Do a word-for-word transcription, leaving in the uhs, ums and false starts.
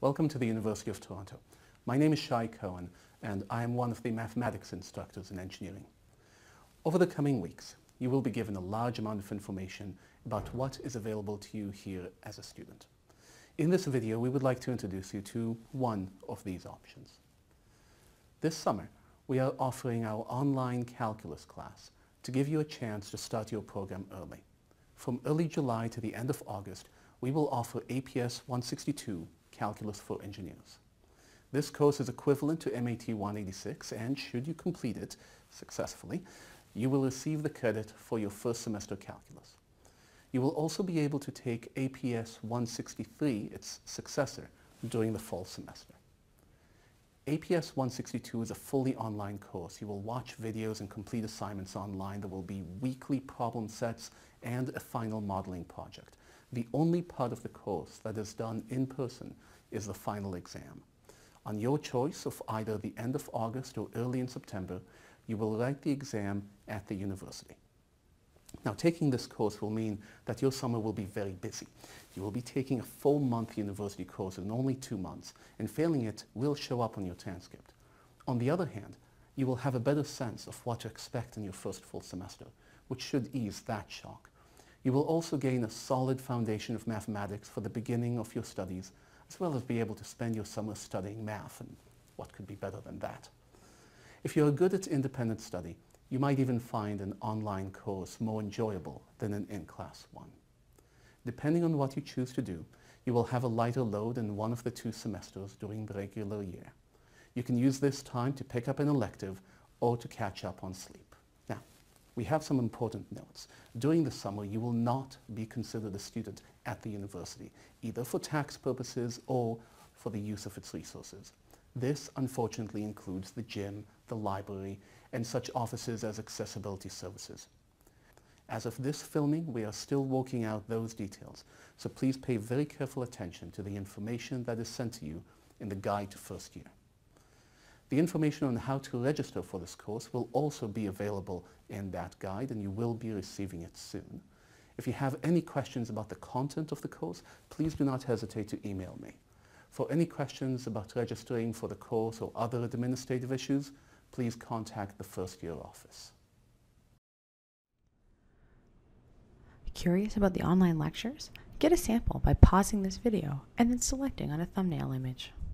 Welcome to the University of Toronto. My name is Shai Cohen and I am one of the mathematics instructors in engineering. Over the coming weeks, you will be given a large amount of information about what is available to you here as a student. In this video, we would like to introduce you to one of these options. This summer, we are offering our online calculus class to give you a chance to start your program early. From early July to the end of August, we will offer A P S one sixty-two Calculus for Engineers. This course is equivalent to M A T one eighty-six, and should you complete it successfully, you will receive the credit for your first semester calculus. You will also be able to take A P S one sixty-three, its successor, during the fall semester. A P S one sixty-two is a fully online course. You will watch videos and complete assignments online. There will be weekly problem sets and a final modeling project. The only part of the course that is done in person is the final exam. On your choice of either the end of August or early in September, you will write the exam at the university. Now, taking this course will mean that your summer will be very busy. You will be taking a full month university course in only two months, and failing it will show up on your transcript. On the other hand, you will have a better sense of what to expect in your first full semester, which should ease that shock. You will also gain a solid foundation of mathematics for the beginning of your studies, as well as be able to spend your summer studying math, and what could be better than that? If you are good at independent study, you might even find an online course more enjoyable than an in-class one. Depending on what you choose to do, you will have a lighter load in one of the two semesters during the regular year. You can use this time to pick up an elective or to catch up on sleep. Now, we have some important notes. During the summer, you will not be considered a student at the university, either for tax purposes or for the use of its resources. This, unfortunately, includes the gym, the library, and such offices as accessibility services. As of this filming, we are still working out those details, so please pay very careful attention to the information that is sent to you in the guide to first year. The information on how to register for this course will also be available in that guide, and you will be receiving it soon. If you have any questions about the content of the course, please do not hesitate to email me. For any questions about registering for the course or other administrative issues, please contact the first year office. Curious about the online lectures? Get a sample by pausing this video and then selecting on a thumbnail image.